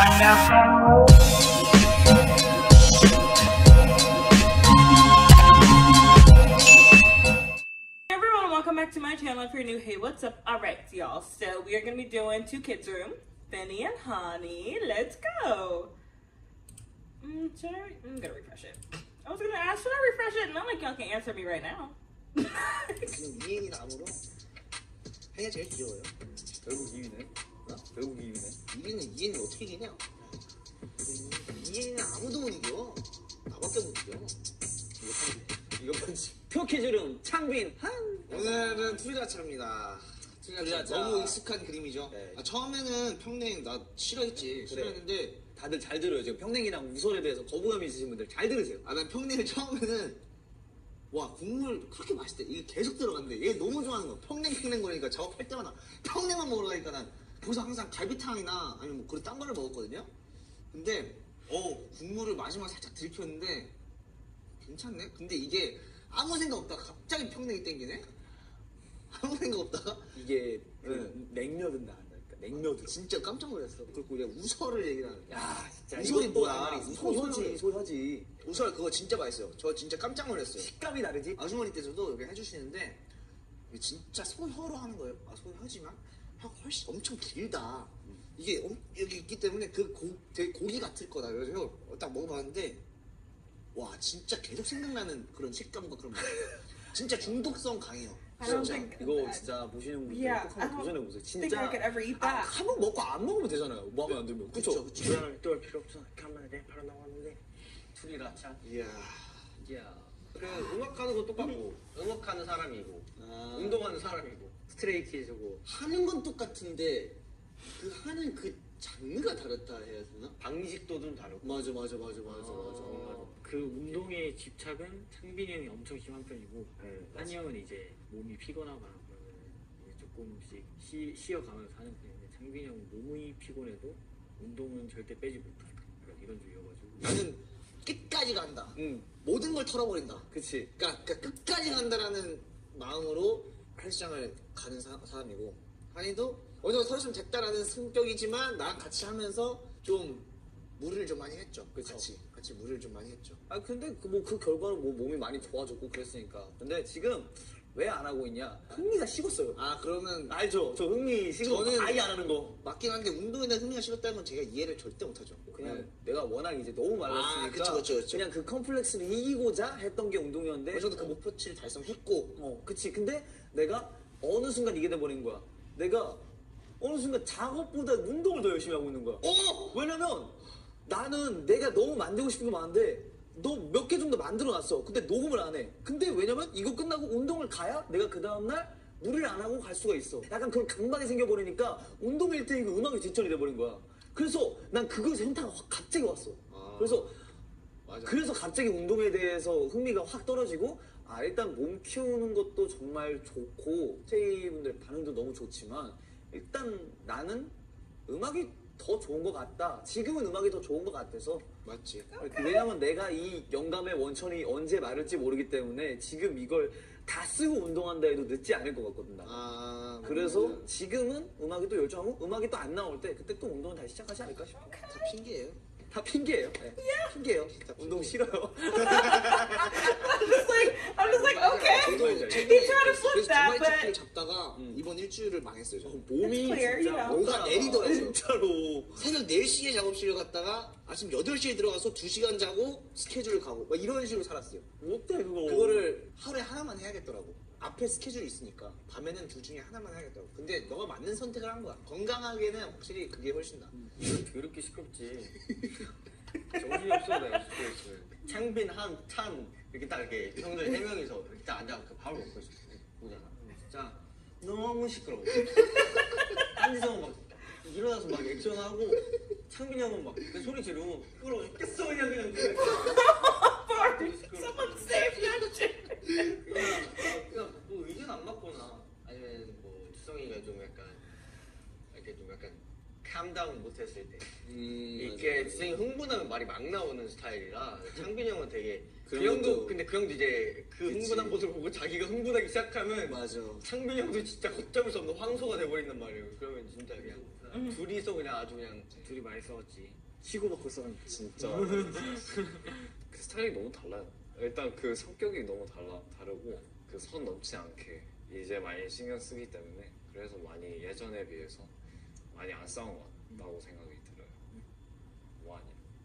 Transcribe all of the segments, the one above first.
Everyone, welcome back to my channel. If you're new, hey, what's up? Alright, y'all, so we are going to be doing Two Kids Room, Benny and Hani. Let's go. I'm going to refresh it. I was going to ask, should I refresh it? Not like y'all can answer me right now. 이인이나 아무로 해야 제일 귀여워요. 결국 이기네. 결국 이기네. 이인이 어떻게 이기냐? 이인이는 아무도 못 이겨. 나밖에 못 이겨. 이거 뭔지. 표키즈룸 창빈 한. 오늘은 투리자차입니다. 투리자차 너무 익숙한 그림이죠. 네. 처음에는 평냉 나 싫어했지. 싫어했는데 다들 잘 들어요. 지금 평냉이랑 우설에 대해서 거부감이 있으신 분들 잘 들으세요. 난 평냉을 처음에는 와 국물 그렇게 맛있대. 이게 계속 들어간대. 얘 너무 좋아하는 거야. 평냉 거리니까 작업할 때마다 평냉만 먹으려니까 난 거기서 항상 갈비탕이나 아니면 뭐 그런 딴 거를 먹었거든요. 근데 국물을 마지막에 살짝 들이켰는데 괜찮네. 근데 이게 아무 생각 없다가 갑자기 평냉이 땡기네. 아무 생각 없다가 이게 냉면은 나간다니까. 냉면도 진짜 깜짝 놀랐어. 그리고 우리가 우설을 얘기를 하는. 야 진짜 우설이 이것도 뭐야? 말이 소혀지 소혀지. 우설 그거 진짜 맛있어요. 저 진짜 깜짝 놀랐어요. 식감이 다르지. 아주머니 께서도 이렇게 해주시는데 이게 진짜 소혀로 하는 거예요. 소혀지만 훨씬 엄청 길다. 이게 여기 있기 때문에 되게 고기 같을 거다. 그래서 딱 먹어봤는데 와 진짜 계속 생각나는 그런 식감과 그런 맛. 진짜 중독성 강해요. 진짜. 이거 진짜 보시는 분들 꼭 한번 도전해보세요. 진짜 한 번 먹고 안 먹으면 되잖아요. 마음에 안 들면. 그쵸? 그쵸. 또 필요 없어. 간만에 바로 나왔는데 둘이라 참. 이야. 그 음악하는 거 똑같고 음악하는 사람이고 운동하는 사람이고 스트레이키즈고 하는 건 똑같은데 그 하는 그 장르가 다르다 해야 되나? 방식도 좀 다르고 맞아. 그 운동에 집착은 창빈이 형이 엄청 심한 편이고 한이 형은 이제 몸이 피곤하거나 그러면 이제 조금씩 쉬어가면서 하는 편인데 창빈이 형은 몸이 피곤해도 운동은 절대 빼지 못해. 이런 주의여가지고 나는 끝까지 간다. 모든 걸 털어버린다. 그치. 그러니까 끝까지 간다라는 마음으로 헬스장을 가는 사람이고 한이도 어느 정도 털었으면 됐다라는 성격이지만 나랑 같이 하면서 좀 무리를 좀 많이 했죠. 같이 무리를 좀 많이 했죠. 근데 그 결과로 몸이 많이 좋아졌고 그랬으니까. 근데 지금 왜 안 하고 있냐? 흥미가 식었어요. 그러면 알죠? 저 흥미 식은 거 아예 안 하는 거. 맞긴 한데 운동에 대한 흥미가 식었다면 제가 이해를 절대 못하죠. 그냥 내가 워낙 이제 너무 말랐으니까 그쵸. 그냥 그 컴플렉스를 이기고자 했던 게 운동이었는데 어느 정도 그 목표치를 달성했고 그치. 근데 내가 어느 순간 이게 돼버린 거야. 내가 어느 순간 작업보다 운동을 더 열심히 하고 있는 거야. 왜냐면 나는 내가 너무 만들고 싶은 게 많은데 너 몇 개 정도 만들어놨어. 근데 녹음을 안 해. 근데 왜냐면 이거 끝나고 운동을 가야 내가 그 다음날 무리를 안 하고 갈 수가 있어. 약간 그런 강박이 생겨버리니까 운동 1등이고 음악이 뒷전이 돼버린 거야. 그래서 난 그거에서 현타가 갑자기 왔어. 그래서 갑자기 운동에 대해서 흥미가 확 떨어지고 일단 몸 키우는 것도 정말 좋고 세이분들 반응도 너무 좋지만 일단 나는 음악이 더 좋은 것 같다. 지금은 음악이 더 좋은 것 같아서. 맞지. 왜냐면 내가 이 영감의 원천이 언제 마를지 모르기 때문에 지금 이걸 다 쓰고 운동한다 해도 늦지 않을 것 같거든 나. 그래서 지금은 음악이 또 열정하고 음악이 또 안 나올 때 그때 또 운동을 다시 시작하지 않을까 싶어. 다 핑계예요. 다 핑계예요. 핑계예요. 운동 싫어요. I'm just like, okay. He tried to flip that, but 잡다가 이번 일주일을 망했어요. 몸이 clear, 진짜 you know. 뭐가 내리더라고요. 진짜로. 새벽 4시에 작업실에 갔다가 아침 8시에 들어가서 2시간 자고 스케줄 가고 막 이런 식으로 살았어요. 못해 그거. 그거를 하루에 하나만 해야겠더라고. 앞에 스케줄이 있으니까 밤에는 둘 중에 하나만 해야겠더라고. 근데 너가 맞는 선택을 한 거야. 건강하게는 확실히 그게 훨씬 나아. 이건 더럽게 시끄럽지. 정신이 없어 내가 스트레스. 창빈 찬 이렇게 딱 이렇게 형들 3명이서 이렇게 딱 앉아서 밥을 먹고 있어. 보잖아. 진짜 너무 시끄러워. 한지성은 막 일어나서 막 액션하고 창빈이 형은 막 그 소리 지르고 시끄러워 죽겠어 그냥 someone save that shit. 그냥 뭐 의견 안 맞거나 아니면 뭐 주성이가 좀 약간 캄다운 못했을 때 이게 이게 지성이 흥분하면 말이 막 나오는 스타일이라 창빈이 형은 되게 그 그런 형도 것도- 근데 그 형도 이제 그 그치. 흥분한 모습을 보고 자기가 흥분하기 시작하면 맞아. 창빈이 형도 진짜 걷잡을 수 없는 황소가 돼버린단 말이에요. 그러면 진짜 그냥 둘이서 그냥 아주 그냥 둘이 많이 싸웠지. 치고받고 싸웠는데. 진짜 그 스타일이 너무 달라요. 일단 그 성격이 너무 다르고 그 선 넘지 않게 이제 많이 신경 쓰기 때문에 그래서 많이 예전에 비해서 많이 안 싸운 것 같다고 생각이 들어요. 뭐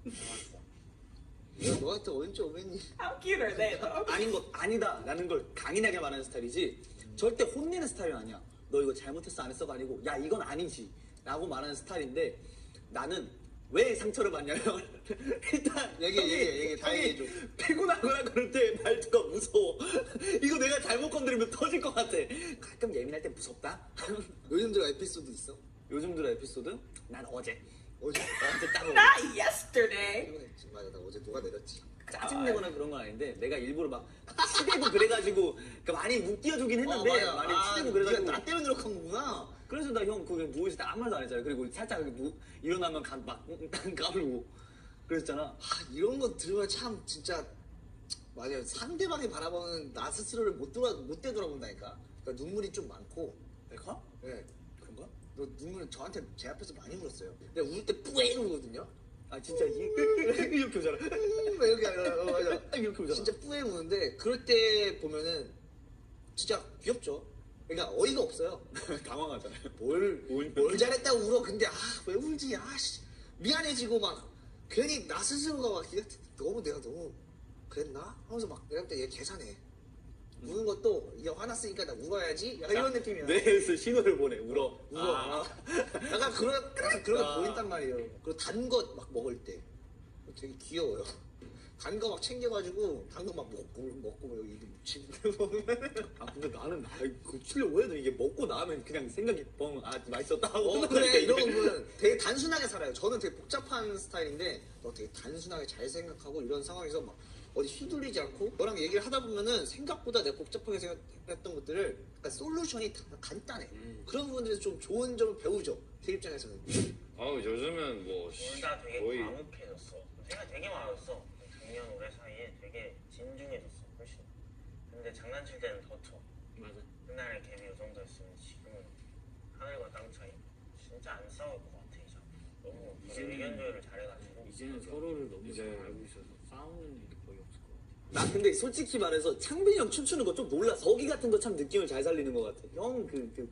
아니야? 야, 너한테 언제 오겠니? How cute are they though? 아닌 것 아니다라는 걸 강인하게 말하는 스타일이지 절대 혼내는 스타일은 아니야. 너 이거 잘못했어 안 했어가 아니고 야 이건 아니지 라고 말하는 스타일인데 나는 왜 상처를 받냐면 일단 얘기해, 다 얘기해줘. 피곤하거나 그럴 때 말투가 무서워. 이거 내가 잘못 건드리면 터질 것 같아. 가끔 예민할 때 무섭다. 요즘 들어 에피소드 있어? 요즘 들어 에피소드? 난 어제 어제 딱 Not yesterday. 피곤했지. 맞아, 나 어제 녹아내렸지. 짜증내거나 그런 건 아닌데 내가 일부러 막 치대고 그래가지고 그러니까 많이 웃겨주긴 했는데 맞아. 많이 치대고 네가 그래가지고 나 때문에 노력한 거구나. 그래서 나 형 그게 누워있을 때 아무 말도 안 했잖아. 그리고 살짝 일어나면 막 까불고 그랬잖아. 이런 거 들으면 참 진짜 맞아요. 상대방이 바라보는 나 스스로를 못 되돌아본다니까. 그러니까 눈물이 좀 많고. 내가? 네. 그런가? 너 눈물 저한테 제 앞에서 많이 울었어요. 근데 울 때 뿌에 우거든요. 아 진짜 이렇게 오잖아. 막 이렇게 맞아. 이렇게 오잖아. 진짜 뿌에 우는데 그럴 때 보면은 진짜 귀엽죠. 그러니까 어이가 없어요. 당황하잖아요. 뭘 잘했다고 울어. 근데 왜 울지? 씨. 미안해지고 막 괜히 나 스스로가 막 내가 너무 그랬나? 하면서 막 내가 그때 얘 계산해. 우는 것도 이게 화났으니까 나 울어야지. 약간 이런 느낌이야. 뇌에서 신호를 보내. 울어. 약간 그런 거 보인단 말이에요. 그리고 단 것 막 먹을 때 되게 귀여워요. 단 거 막 챙겨가지고 단 거 막 먹고 여기 이게 묻히는데 보면 아 근데 나는 고치려고 해도 이게 먹고 나면 그냥 생각이 맛있었다 하고 그래 이런 거 보면 되게 단순하게 살아요. 저는 되게 복잡한 스타일인데 너 되게 단순하게 잘 생각하고 이런 상황에서 막 어디 휘둘리지 않고 너랑 얘기를 하다 보면은 생각보다 내가 복잡하게 생각했던 것들을 약간 솔루션이 다 간단해. 그런 부분들에서 좀 좋은 점을 배우죠. 제 입장에서는. 요즘은 뭐 둘 다 되게 거의 과묵해졌어. 생각 되게 많았어. 작년 올해 사이에 되게 진중해졌어. 훨씬. 근데 장난칠 때는 더 쳐. 맞아. 옛날에 갭이 이 정도였으면 지금은 하늘과 땅 차이. 진짜 안 싸울 것 같아 이제. 너무 의견 조율을 잘해가지고. 이제는 서로를 너무 잘 이제- 알고 있어서 싸우는 일이 거의 없을 것 같아. 나 근데 솔직히 말해서 창빈이 형 춤추는 거 좀 놀라. 서기 같은 거 참 느낌을 잘 살리는 것 같아. 형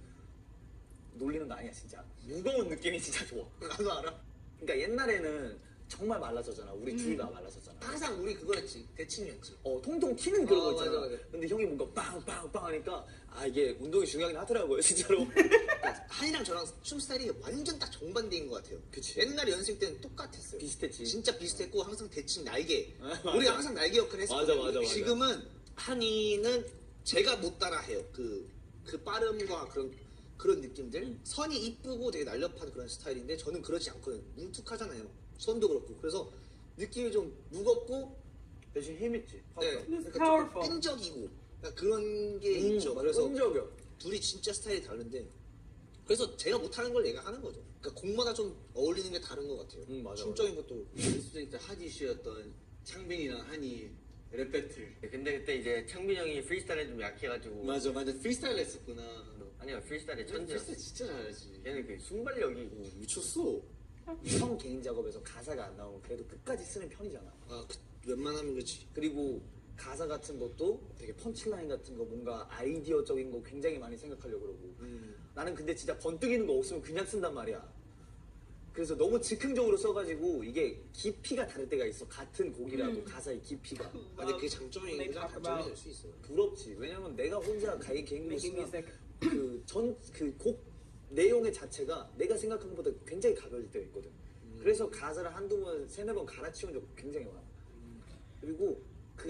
놀리는 거 아니야 진짜. 무거운 느낌이 진짜 좋아. 나도 알아. 그러니까 옛날에는 정말 말랐었잖아. 우리 둘 다 말랐었잖아. 항상 우리 그거였지. 대칭이었지. 통통 튀는 그런 거 있잖아. 맞아, 맞아. 근데 형이 뭔가 빵빵빵 하니까 이게 운동이 중요하긴 하더라고요 진짜로. 그러니까 한이랑 저랑 춤 스타일이 완전 딱 정반대인 것 같아요. 그치. 옛날 연습 때는 똑같았어요. 비슷했지. 진짜 비슷했고 항상 대칭 날개. 맞아. 우리가 항상 날개 역할을 했었거든요. 맞아. 지금은 한이는 제가 못 따라해요. 그 빠름과 그런 느낌들. 선이 이쁘고 되게 날렵한 그런 스타일인데 저는 그렇지 않거든요. 뭉툭하잖아요. 선도 그렇고. 그래서 느낌이 좀 무겁고 대신 힘있지. 네. It's 그러니까 powerful. 좀 끈적이고 그러니까 그런 게 있죠. 그래서 끈적여. 둘이 진짜 스타일이 다른데 그래서 제가 못하는 걸 얘가 하는 거죠. 그러니까 곡마다 좀 어울리는 게 다른 것 같아요. 맞아, 춤적인 것도 리스펙트 핫 이슈였던 창빈이랑 한이 랩 배틀. 근데 그때 이제 창빈 형이 프리스타일에 좀 약해가지고. 맞아 프리스타일 했었구나. 아니야 프리스타일에 천재였어. 프리스타일 진짜 잘하지. 걔는 그 순발력이. 미쳤어. 형 개인 작업에서 가사가 안 나오면 그래도 끝까지 쓰는 편이잖아. 웬만하면 그렇지. 그리고 가사 같은 것도 되게 펀치라인 같은 거 뭔가 아이디어적인 거 굉장히 많이 생각하려고 그러고 나는 근데 진짜 번뜩이는 거 없으면 그냥 쓴단 말이야. 그래서 너무 즉흥적으로 써가지고 이게 깊이가 다를 때가 있어. 같은 곡이라도 가사의 깊이가. 근데 그게 장점이 They 가장 talk 단점이 about- 될 수 있어요. 부럽지. 왜냐면 내가 혼자 개인으로 Making 쓰면 music. 그 곡 내용의 자체가 내가 생각한 것보다 굉장히 가벼울 때가 있거든. 그래서 가사를 한두 번, 세네 번 갈아치운 적 굉장히 많아. 그리고 그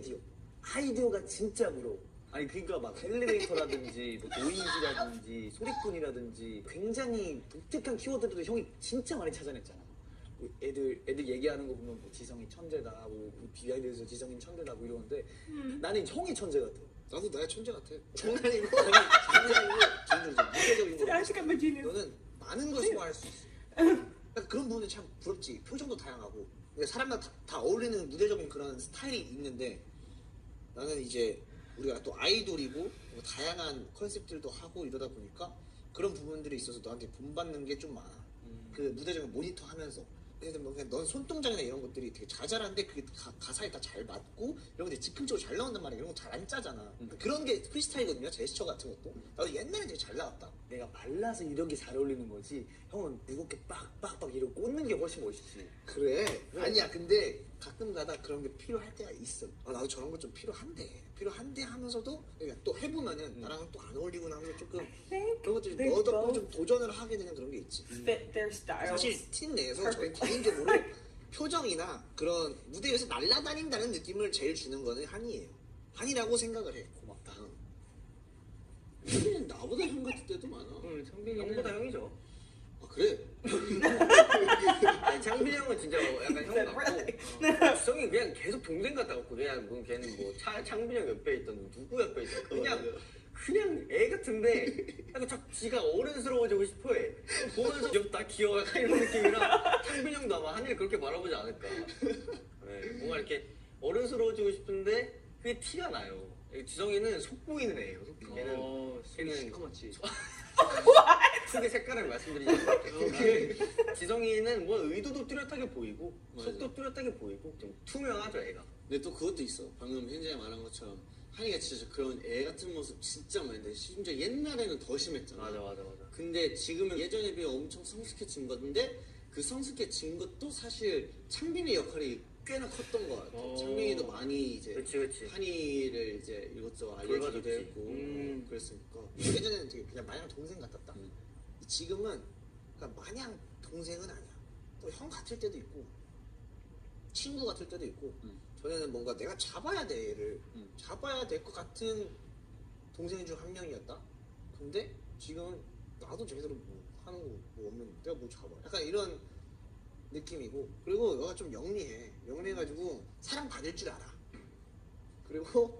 아이디어가 진짜 부러워. 아니 그러니까 막 엘리베이터라든지 뭐 노이즈라든지 소리꾼이라든지 굉장히 독특한 키워드들도 형이 진짜 많이 찾아냈잖아. 뭐 애들 얘기하는 거 보면 뭐 지성이 천재다, 뭐 비하인드에서 지성이 천재다 뭐 이러는데 나는 형이 천재 같아. 나도 나의 천재 같아. 장난이고 무게적인 Today I 거. should get my genius. 너는 많은 걸 소화할 수 있어. 약간 그런 부분이 참 부럽지. 표정도 다양하고 사람마다 다 어울리는 무대적인 그런 스타일이 있는데 나는 이제 우리가 또 아이돌이고 뭐 다양한 컨셉들도 하고 이러다 보니까 그런 부분들이 있어서 너한테 본받는 게 좀 많아. 그 무대적인 모니터 하면서. 근데 뭐 그냥 넌 손동작이나 이런 것들이 되게 자잘한데 그게 가사에 다 잘 맞고 이런 게 즉흥적으로 잘 나온단 말이야. 이런 거 잘 안 짜잖아. 그런 게 프리스타일이거든요. 제스처 같은 것도. 나도 옛날에 되게 잘 나왔다. 내가 말라서 이런 게 잘 어울리는 거지. 형은 무겁게 빡빡빡 이러고 꽂는 게 훨씬 멋있지. 그래. 아니야. 근데 가끔가다 그런 게 필요할 때가 있어. 나도 저런 거 좀 필요한데 하면서도 그냥 또 해보면은 나랑 또 안 어울리고 나면서 조금 그런 것들이 너 덕분에 좀 도전을 하게 되는 그런 게 있지. Fit their styles. 사실 팀 내에서 저희 개인적으로 표정이나 그런 무대에서 날아다닌다는 느낌을 제일 주는 거는 한이에요. 한이라고 생각을 해. 고맙다. 창빈이는 나보다 형 같을 때도 많아. 창빈이는 형보다 형이죠. 아 그래? 아니, 창빈이 형은 진짜 뭐 약간 형 같고 지성이 그냥 계속 동생 같아갖고 그냥 뭐 걔는 뭐 창빈이 형 옆에 있던 누구 옆에 있던 그냥 애 같은데 약간 자꾸 지가 어른스러워지고 싶어해. 보면서 귀엽다 귀여워 약간 이런 느낌이라 창빈이 형도 아마 한일 그렇게 바라보지 않을까. 네, 뭔가 이렇게 어른스러워지고 싶은데 그게 티가 나요. 지성이는 속보이는 애예요. 걔는 시커멓지. 크게 색깔을 말씀드리자면 지성이는 뭐 의도도 뚜렷하게 보이고 속도 뚜렷하게 보이고 좀 투명하죠 애가. 근데 또 그것도 있어. 방금 현재 말한 것처럼 한이가 진짜 그런 애 같은 모습 진짜 많은데 심지어 옛날에는 더 심했잖아. 맞아. 근데 지금은 예전에 비해 엄청 성숙해진 건데 그 성숙해진 것도 사실 창빈의 역할이 꽤나 컸던 것 같아. 창빈이도 많이 이제 그치. 한이를 이제 이것저것 알려주기도 돌봐줬지. 했고 그랬으니까. 예전에는 되게 그냥 마냥 동생 같았다. 지금은 그러니까 마냥 동생은 아니야. 또 형 같을 때도 있고 친구 같을 때도 있고 전에는 뭔가 내가 잡아야 돼 얘를 잡아야 될 것 같은 동생 중 한 명이었다. 근데 지금은 나도 제대로 뭐 하는 거 뭐 없는 내가 뭐 잡아. 약간 이런 느낌이고 그리고 너가 좀 영리해가지고 사랑받을 줄 알아. 그리고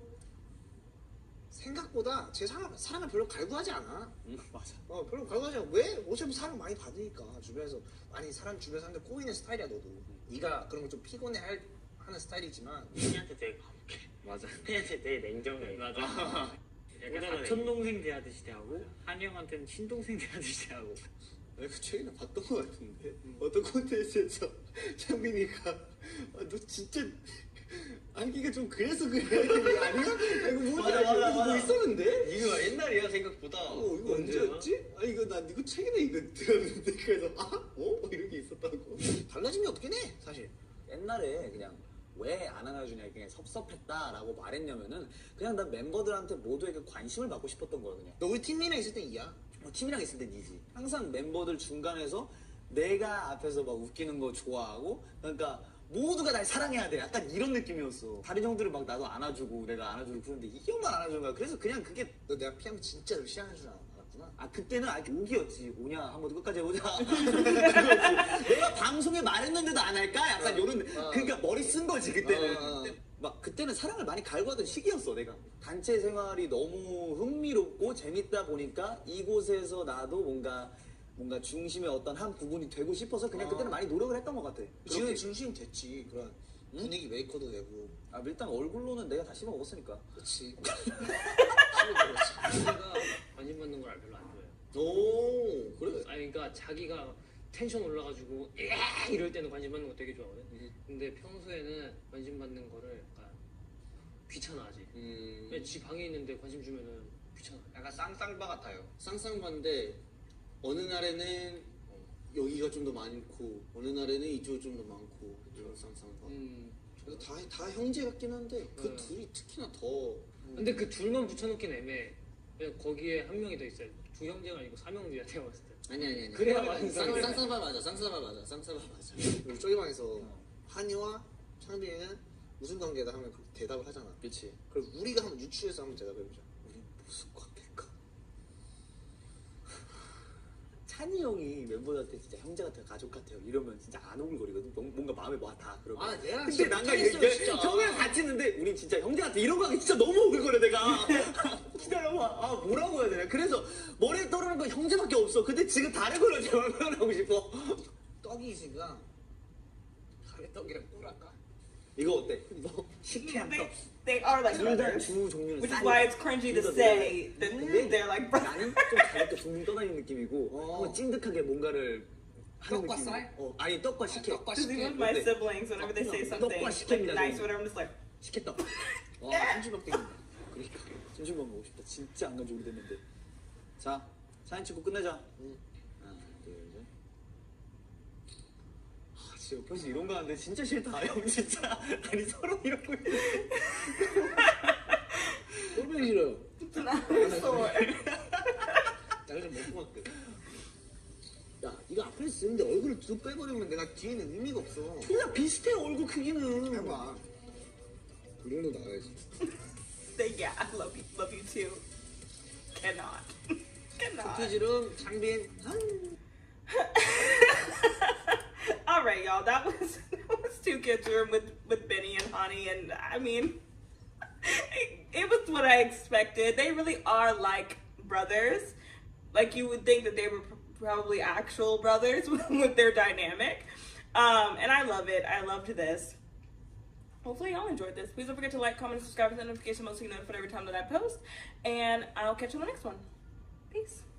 생각보다 제 사랑을 별로 갈구하지 않아. 맞아. 별로 갈구하지 않아. 왜? 어차피 사랑 많이 받으니까 주변에서 많이 사람 주변 사람들 꼬이는 스타일이야 너도. 네가 그런 거 좀 피곤해하는 스타일이지만 팬이한테 되게 가볍게. 맞아. 팬이한테 되게 냉정해. 맞아. 약간 사촌 동생 대하듯이 대하고 한이 형한테는 친동생 대하듯이 대하고. 내가 최근에 봤던 것 같은데 어떤 콘텐츠에서 창빈이가 너 진짜 안기가 좀 그래서 그래 아니야? 이거 뭐지? 맞아. 뭐 있었는데? 이거 옛날이야 생각보다. 이거 언제였지? 난 이거 최근에 이거 들었는데 그래서 이런 게 있었다고. 달라진 게 없긴 해 사실. 옛날에 그냥 왜 안 안아주냐 그냥 섭섭했다라고 말했냐면은 그냥 난 멤버들한테 모두에게 관심을 받고 싶었던 거야 그냥. 너 우리 팀이랑 있을 땐 이야. 팀이랑 있을 땐 이지. 항상 멤버들 중간에서 내가 앞에서 막 웃기는 거 좋아하고 그러니까 모두가 날 사랑해야 돼. 약간 이런 느낌이었어. 다른 형들은 막 나도 안아주고 내가 안아주고 그러는데 이 형만 안아주는 거야. 그래서 그냥 그게 너 내가 피하면 진짜로 싫어하는 줄 알았구나. 그때는 오기였지. 오냐 한번 끝까지 해보자. 그거지. 내가 방송에 말했는데도 안 할까? 약간 요런 그러니까 머리 쓴 거지 그때는. 막 그때는 사랑을 많이 갈구하던 시기였어 내가. 단체 생활이 너무 흥미롭고 재밌다 보니까 이곳에서 나도 뭔가 중심의 어떤 한 부분이 되고 싶어서 그냥 그때는 많이 노력을 했던 것 같아. 지금 중심 됐지. 그런 분위기 메이커도 되고. 일단 얼굴로는 내가 다 씹어 먹었으니까. 그렇지. 자기가 관심 받는 걸 별로 안 좋아해요. 오 그래? 그러니까 자기가 텐션 올라가지고 이럴 때는 관심 받는 거 되게 좋아하거든. 근데 평소에는 관심 받는 거를 약간 귀찮아하지. 그냥 지 방에 있는데 관심 주면은 귀찮아. 약간 쌍쌍바 같아요. 쌍쌍반데 어느 날에는 여기가 좀 더 많고 어느 날에는 이쪽이 좀 더 많고 이런 쌍쌍반. 그래서 다 형제 같긴 한데 그 둘이 특히나 더. 근데 그 둘만 붙여놓긴 애매해. 그냥 거기에 한 명이 더 있어요. 두 형제가 아니고 삼형제야 내가 봤을 때. 아니. 그래야 완성돼. 쌍쌍바 맞아. 쌍쌍바 맞아. 우리 저기 방에서 한이와 창빈이는 무슨 관계다 하면 그 대답을 하잖아. 그렇지. 그럼 우리가 한번 유추해서 한번 대답해보자. 우리 무슨 관계일까? 찬이 형이 멤버들한테 진짜 형제 같아요, 가족 같아요 이러면 진짜 안 오글거리거든. 뭔가 마음에 와 그러면. 아, 얘랑 근데 진짜 난가 못하겠어요, 진짜. 형이랑 같이 있는데 우린 진짜 형제 같아 이런 거 하기 진짜 너무 오글거려 내가. 기다려봐. 아 뭐라고 해야 되나. 그래서 머리에 떠오르는 건 형제밖에 없어. 근데 지금 다른 걸로 제발 표현하고 싶어. 떡이 있으니까 가래떡이랑 꿀할까? 이거 어때? 식혜한 떡. They are like 둘다 brothers. 주 종류는 Which is why it's cringy to say that they're like brothers. 나는 좀 가볍게 둥 떠다니는 느낌이고 한번 찐득하게 뭔가를 하는 떡과 느낌. 쌀? 아니 떡과 식혜. 떡과 Because even 식혜. with my 어때? siblings, whenever they say something 떡과 like 식혜입니다, nice, 저는. whatever, I'm just like, 식혜떡. 와, 한주먹 땡긴다. 그러니까 점심밥 먹고 싶다. 진짜 안 간지 오래됐는데. 자 사진 찍고 끝내자. 하나 둘 셋. 아 진짜 옆에서 이런 거 하는데 진짜 싫다. 형 진짜. 아니 서로 이러고 있는데. 꼴보기 싫어요. sore. 나좀 먹고 갈게. 야, 이거 앞에서 쓰는데 얼굴을 쭉 빼버리면 내가 뒤에는 의미가 없어. 그냥 비슷해 얼굴 크기는. 해봐. 이 정도 나가야지. Say, yeah, I love you too. Cannot. Cannot. 퀴즈룸 창빈. All right, y'all. That was Two Kids Room with Benny and Honey, and I mean, it was what I expected. They really are like brothers. Like you would think that they were probably actual brothers with their dynamic, and I love it. I loved this. Hopefully y'all enjoyed this. Please don't forget to like, comment, subscribe, and the notification bell so you know every time that I post. And I'll catch you on the next one. Peace.